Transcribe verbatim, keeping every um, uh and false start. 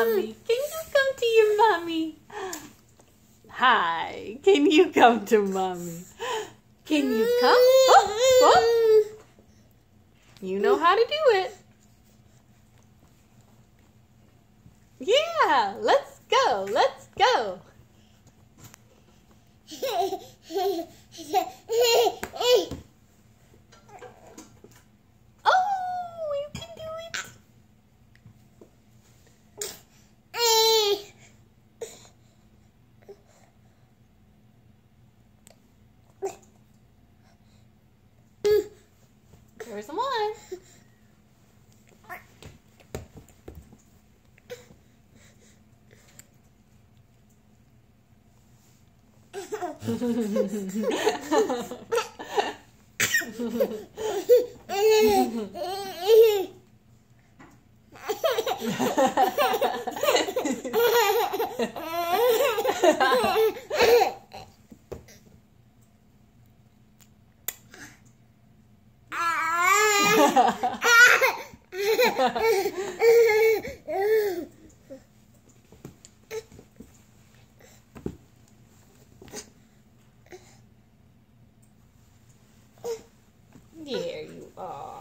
mommy? Can you come to your mommy? Hi. Can you come to mommy? Can you come? Oh, oh. You know how to do it. Yeah, let's go. Let's go. Oh, you can do it. There's one. There you are.